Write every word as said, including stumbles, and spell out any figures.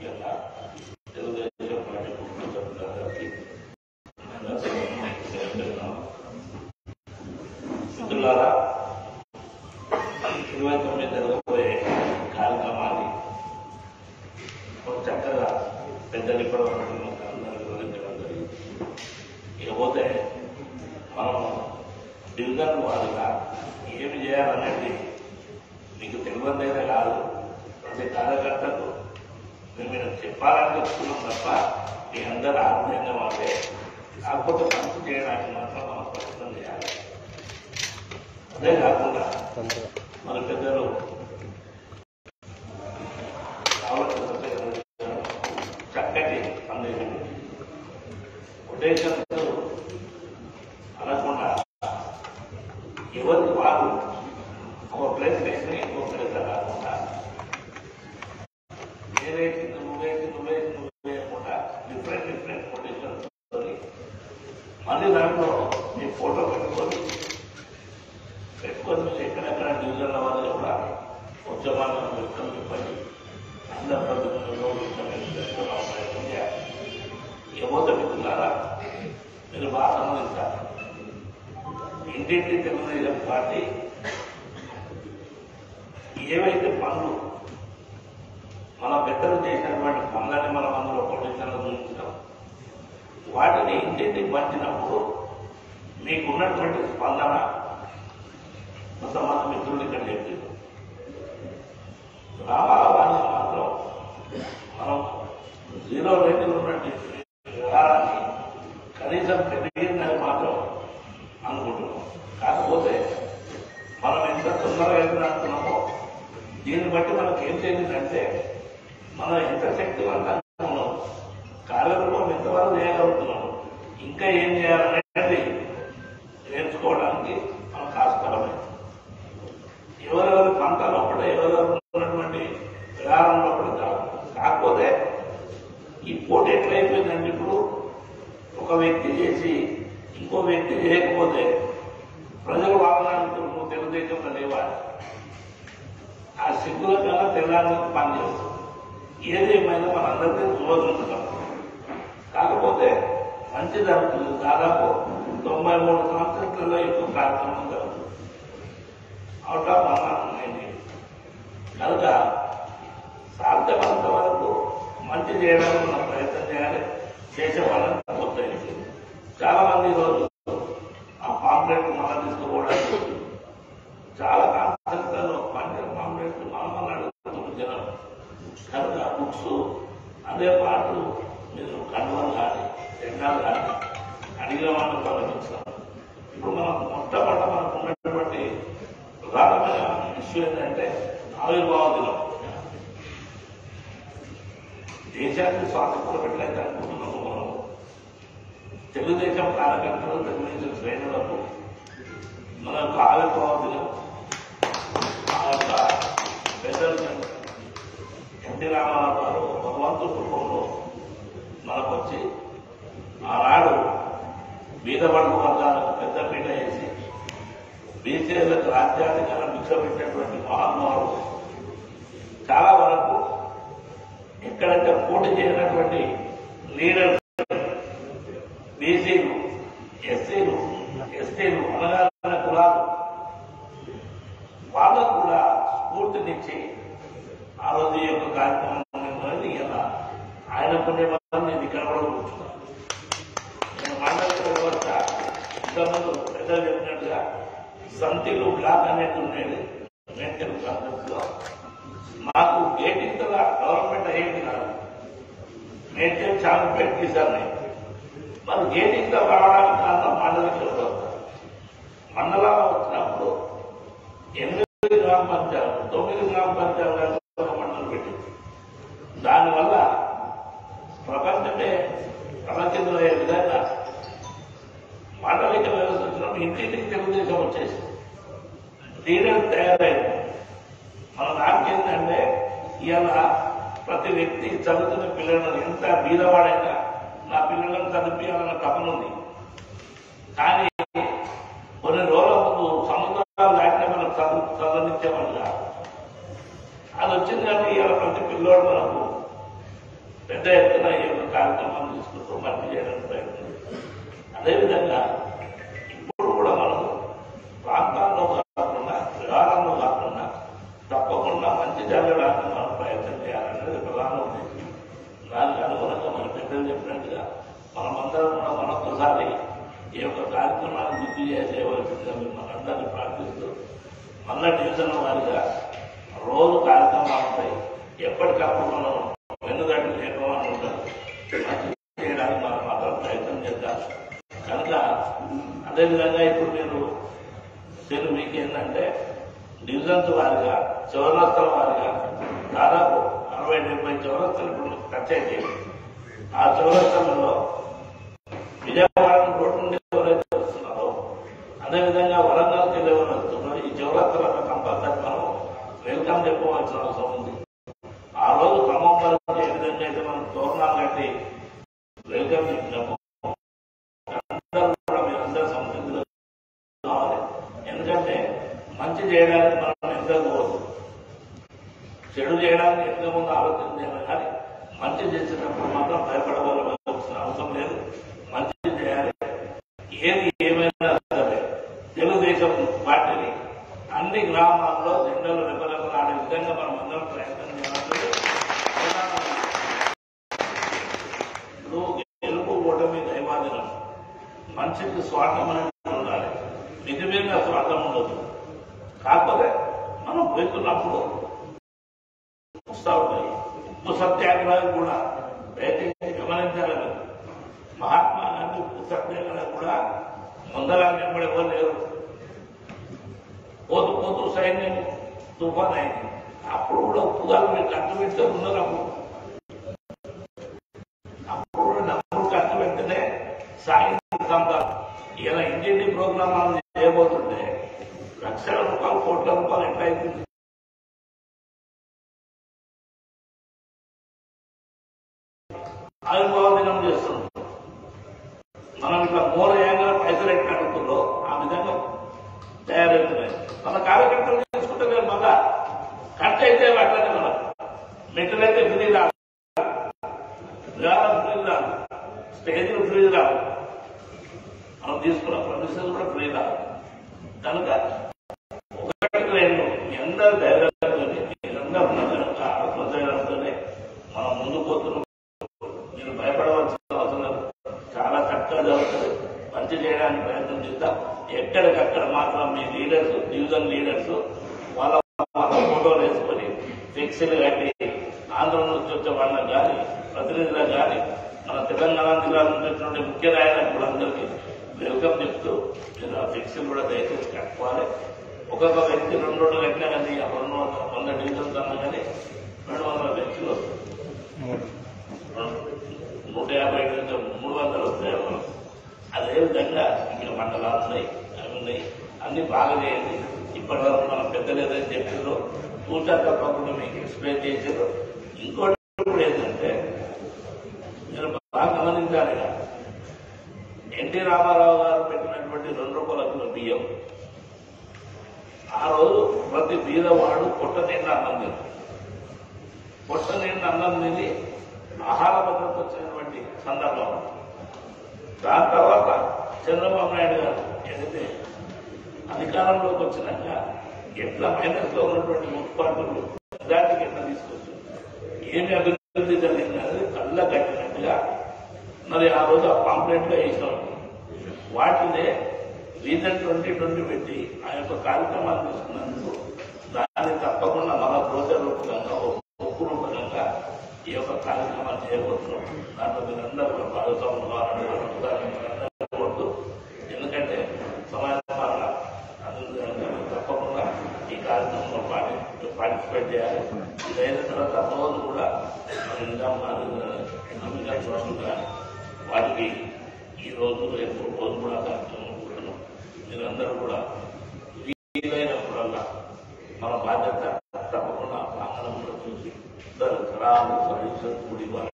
ముఖ్యంగా తెలుగుదేశం పార్టీ కుటుంబ సభ్యులందరికీ మిత్రులారా, ఇరవై తొమ్మిది జరగబోయే కార్యక్రమాన్ని ఒక చక్కగా పెద్దలు ఇప్పటి వరకు అందరూ వివరించడం జరిగింది. ఇకపోతే మనం డివిజన్ వారిగా ఏమి చేయాలనేది మీకు తెలియదేనే కాదు, ప్రతి కార్యకర్తకు మేము మీరు చెప్పాలని చెప్తున్నాం తప్ప మీ అందరూ ఆరోగ్యంగా ఉంటే, కాకపోతే మంచి చేయడానికి మాత్రం మనం ప్రయత్నం చేయాలి. అదే కాకుండా మన పెద్దలు చక్కటి సందేశం ఉద్దేశంతో అనకుండా ఎవరికి వారు ఒక ప్లేస్ వేసి ఇంకో ప్లేస్ కాకుండా ఏదైతే నువ్వేసి నువ్వేసి నువ్వేయకుండా డిఫరెంట్ డిఫరెంట్ పొజిషన్స్ మళ్ళీ దాంట్లో మీ ఫోటో పెట్టుకొని పెట్టుకొని ఎక్కడెక్కడ డివిజన్ల వాళ్ళు కూడా ఉద్యమాలను వ్యక్తం చెప్పండి. అందరూ ప్రభుత్వంలో ప్రయత్నం చేయాలి. ఇకపోతే మిత్రులారా, మీరు బాగా గమనించాలి, ఇంటింటి తెలుగుదేశం పార్టీ ఏవైతే పనులు మన పెద్దలు చేసినటువంటి పనులని మనం అందులో పొడిషన్లు చూపించడం, వాటిని ఇంటింటికి పంచినప్పుడు మీకున్నటువంటి స్పందన కొంతమంది మిత్రులు ఇక్కడ చెప్పింది. రామారావాన్ని మాత్రం మనం జీరో రేటింగ్ ఉన్నటువంటి వ్యవహారాన్ని కనీసం పెరిగిందని మాత్రం అనుకుంటున్నాం. కాకపోతే మనం ఎంత తొందరగా ఎదురుతున్నామో దీన్ని బట్టి మనకు ఏం తెలియదంటే మనం ఎంత శక్తివంతంగా ఉన్నాం, కార్యక్రమం ఎంతవరకు చేయగలుగుతున్నాం, ఇంకా ఏం చేయాలనేది నేర్చుకోవడానికి మనం కాస్కరమే. ఎవరెవరి పంటలో కూడా ఎవరెవరు ఉన్నటువంటి వ్యవహారంలో కూడా కాదు. కాకపోతే ఈ పోటీ ఎట్లయిపోయిందంటే ఇప్పుడు ఒక వ్యక్తి చేసి ఇంకో వ్యక్తి చేయకపోతే ప్రజలు వాదనానికి నువ్వు తెలుగుదేశంలో లేవాలి, ఆ సిగ్గుల కన్నా తెల్లారికి పనిచేస్తాం. ఏదేమైనా మనందరికీ శుభదృష్టం. కాకపోతే మంచి జరుగుతుంది. దాదాపు తొంభై మూడు కాన్సెప్ట్లలో ఎక్కువ కార్యక్రమం జరుగుతుంది. అవుట్ ఆఫ్ వన్ నైన్టీ కనుక సాధ్యమైనంత వరకు మంచి చేయడానికి మనం ప్రయత్నం చేయాలి. చేసే వాళ్ళని ప్రోత్సహించింది. చాలా మంది ఈరోజు ఆ పాంప్లెట్ మనం తీసుకోవడానికి చాలా కాన్సెప్ట్లలో పంట పాంప్లెట్ మనం అడుగుతున్న జనం కనుక బుక్స్ అదే పాటు మీరు కండువలు కానీ జెండాలు కానీ అడిగిన వాళ్ళు ప్రారంభించాం. ఇప్పుడు మనం మొట్టమొదట మనకు ఉన్నటువంటి ప్రధానమైన ఇష్యూ ఏంటంటే ఆవిర్భావ దినం. దేశానికి స్వాతంత్రం పెట్టలేక అనుకుంటున్నాము మనం. తెలుగుదేశం కార్యకర్తలు, తెలుగుదేశం శ్రేణులకు మన యొక్క ఆవిర్భావ దినం ఆ యొక్క పెద్దలు ఎన్టీ రామారావు గారు భగవంతుడి రూపంలో మనకు వచ్చి ఆనాడు బీదబడుగు వర్గాలకు పెద్ద పీట వేసి బీసీలకు రాజ్యాధికారం భిక్షపెట్టినటువంటి మహానుభావుడు. చాలా వరకు ఎక్కడంటే పోటీ చేయనటువంటి లీడర్లు బీసీలు, ఎస్సీలు, ఎస్టీలు, అనగారిన కులాలు వాళ్ళకు కూడా స్ఫూర్తినిచ్చి ఆ రోజు ఈ యొక్క కార్యక్రమం ఇలా ఆయన కొన్ని వల్ల నేను ఇక్కడ కూడా కూర్చున్నాను. నేను మండల వ్యవస్థ ఇంతకుముందు పెద్దలు చెప్పినట్టుగా సంతిలు బ్లాక్ అనేది ఉండేది మెడికల్ కాన్సెప్ట్ లో. మాకు గేటింగ్ కదా గవర్నమెంట్ అయ్యేది కాదు, మేడ్చల్ చాంపేట తీసాను. మరి గేటింగ్ తో రావడానికి కారణం మండలికి వ్యవస్థ. మండలాలు వచ్చినప్పుడు ఎనిమిది గ్రామ పంచాయతీలు, తొమ్మిది గ్రామ పంచాయతీలు ఒక మండలం పెట్టింది. దానివల్ల ప్రపంచమే తలకిందులయ్యే విధంగా మండలిక వ్యవస్థ వచ్చినప్పుడు ఇంటింటికి తెలుగుదేశం వచ్చేసి లీడర్ తయారైంది. మన దానికి ఏంటంటే ఇవాళ ప్రతి వ్యక్తి చదువుతున్న పిల్లలను ఎంత బీదవాడైనా నా పిల్లలను చదివించాలన్న తపన ఉంది. కానీ కొన్ని రోజుల ముందు సముద్రాలు దాటితే మనం చదువు చదవనిచ్చేవాళ్ళు కాదు. అది వచ్చింది కానీ ఇవాళ ప్రతి పిల్లోడు మనకు పెద్ద ఎత్తున ఈ యొక్క కార్యక్రమాన్ని తీసుకుంటూ మంచి చేయడానికి ప్రయత్నం. అదేవిధంగా ఇప్పుడు కూడా మనం ప్రాంతాల్లో కాకుండా విహారంలో కాకుండా తప్పకుండా మంచి జరగడానికి మనం ప్రయత్నం చేయాలనేది ప్రధాన ఉద్దేశం. దానికి అనుగుణంగా మన పెద్దలు చెప్పినట్టుగా మనమందరం కూడా మరొకసారి ఈ యొక్క కార్యక్రమాన్ని గుర్తు చేయవలసిందిగా మిమ్మల్ని అందరినీ ప్రార్థిస్తూ మళ్ళా డివిజన్ వారిగా రోజు కార్యక్రమాలు ఉంటాయి. ఎప్పటికప్పుడు మనం వెన్నుదడ్డు లేకపోవడం ఉంటారు. మంచి చేయడానికి మనం మాత్రం ప్రయత్నం చేద్దాం. కనుక అదేవిధంగా ఇప్పుడు మీరు తెలుగు మీకు ఏంటంటే డివిజన్స్ వారిగా చౌరస్తల వారిగా దాదాపు అరవై డెబ్బై చౌరస్తలు ఇప్పుడు టచ్ అయితే ఆ చౌరస్తలలో విజయవాడ రోడ్డు నుండి ఎవరైతే వస్తున్నారో అదేవిధంగా వరంగల్కి ఎవరు వస్తున్నారో ఈ చౌరస్తలను కంపల్సరీ మనం వెల్కమ్ చెప్పవలసిన అవసరం ఉంది. ఆ రోజు క్రమం వరకు ఏ విధంగా అయితే మనం తోరణాలు కట్టి వెల్కమ్ చెప్పినాము అందరూ కూడా మీరందరూ సంతృప్తిలో కావాలి. ఎందుకంటే మంచి చేయడానికి మనం ఎంత పోదు, చెడు చేయడానికి ఎంత ముందు ఆలోచన చేయాలి. కానీ మంచి చేసినప్పుడు మాత్రం భయపడవలసిన అవసరం లేదు. మంచి చేయాలి. ఏది ఏమైనా సరే తెలుగుదేశం పార్టీని అన్ని గ్రామాల్లో జెండాలు రెపరెపలు ఆడే విధంగా మనం అందరం ప్రయత్నం చేయాలి. ఇప్పుడు గెలుపు ఓటమి దైవాధీనం. మనిషికి స్వార్థం అనేది ఉండాలి, నిజమైన స్వార్థం ఉండదు. కాకపోతే మనం పోతున్నప్పుడు వస్తూ ఉంటాయి. ఉప్పు సత్యాగ్రహం కూడా దయచేసి గమనించాలని. మహాత్మా గాంధీ ఉప్పు సత్యాగ్రహం కూడా ముందరా నిలబడి ఎవరు లేరు. పోతూ పోతూ సైన్యం తుఫాన్ అయింది. అప్పుడు కూడా ఉప్పుగాలు మీరు ఖర్చు పెడితే ఉన్నారు. అప్పుడు అప్పుడు డబ్బులు ఖర్చు పెడితేనే సాయంత్రం సంపద. ఇలా ఇంటింటి ప్రోగ్రామాలు చేయబోతుంటే లక్షల రూపాయలు కోట్ల రూపాయలు ఎట్లా అవుతుంది? ఆవిర్భావ దినం చేస్తున్నాం మనం. ఇట్లా మూల ఏంగా పైసలు ఎట్లా అడుగుతుందో ఆ విధంగా తయారవుతున్నాయి. మన కార్యకర్తలు తీసుకుంటే మేము మళ్ళా ఖర్చు అయితే అట్లనే మనం మెటీరియల్ అయితే ఫ్రీ రాదు, విరాళం ఫ్రీ రాదు, స్టేజ్లు ఫ్రీ రాదు, మనం తీసుకున్న ప్రొడ్యూసర్ కూడా ఫ్రీ రాదు. కనుక ఒకటి రెండు మీ అందరూ ధైర్యంతో మీరందరూ ఉన్న కనుక ఆత్మధైర్యంతోనే మనం ముందుకు పోతున్నాం. మీరు భయపడవలసిన అవసరం లేదు. చాలా చక్కగా జరుగుతుంది. మంచి చేయడానికి ప్రయత్నం చేద్దాం. ఎక్కడికక్కడ మాత్రం మీ లీడర్స్, డివిజన్ లీడర్స్ వాళ్ళ వాళ్ళ ఫోటోలు వేసుకొని ఫ్లెక్సీలు కట్టి ఆంధ్ర నుంచి వచ్చే వాళ్ళకి కానీ ప్రతినిధులకు కానీ మన తెలంగాణ జిల్లా నుంచి వచ్చినటువంటి ముఖ్య నాయకులు అందరికీ వెల్కమ్ చెప్తూ మీరు ఆ ఫ్లెక్సీలు కూడా దయచేసి కట్టుకోవాలి. ఒక్కొక్క వ్యక్తి రెండు రెండు కట్టినా కానీ రెండు వందల వంద డివిజన్స్ అన్నా కానీ రెండు వందల వ్యక్తులు వస్తుంది. నూట యాభై మూడు వందలు వస్తాయి. అదేవిధంగా ఇక్కడ మండలాలు ఉన్నాయి, అవి ఉన్నాయి. అన్ని బాగా చేయండి. ఇప్పటివరకు మన పెద్దలు ఏదైతే చెప్పారో చూసా తప్పకుండా మీకు ఎక్స్ప్లెయిన్ చేశారు. ఇంకోటి కూడా ఏంటంటే మీరు బాగా గమనించాలి. ఎన్టీ రామారావు గారు పెట్టినటువంటి రెండు రూపాయల కిలో బియ్యం ఆ రోజు ప్రతి బీదవాడు పొట్ట నిండా అన్నం తిని పొట్ట నిండా అన్నం తిని ఆహార భద్రత వచ్చినటువంటి సందర్భం. దాని తర్వాత చంద్రబాబు నాయుడు గారు ఏదైతే అధికారంలోకి వచ్చినాక ఎట్లా మైనస్ లో ఉన్నటువంటి మున్సిపాలిటీలు దానికి ఎట్లా తీసుకొచ్చింది, ఏమి అభివృద్ధి జరిగింది అనేది కళ్ళ కట్టినట్టుగా మరి ఆ రోజు ఆ పాంప్లెట్ గా వేసినాం. వాటినే రీజన్ ట్వంటీ ట్వంటీ పెట్టి ఆ యొక్క కార్యక్రమాలు తీసుకున్నందుకు దాన్ని తప్పకుండా మన ప్రోత్సాహ రూపకంగా ఒప్పు రూపకంగా ఈ యొక్క కార్యక్రమాలు చేయబోతున్నాం. దాంట్లో మీరందరూ కూడా భాగస్వాములు కావాలని కోరుతూ, ఎందుకంటే సమాజ పాలన తప్పకుండా ఈ కార్యక్రమంలో పార్టి పార్టిసిపేట్ చేయాలి. ఇది అయిన తర్వాత రోజు కూడా నిజాం అంబికా ట్రస్ట్ కానీ వాటికి ఈ రోజు రేపు రోజు కూడా కార్యక్రమం కూడుతున్నాం. మీరందరూ కూడా వీలైనప్పుడల్లా మన బాధ్యత తప్పకుండా ప్రాంగణంలో చూసి ఇద్దరు సరాలు సరీక్ష కూడి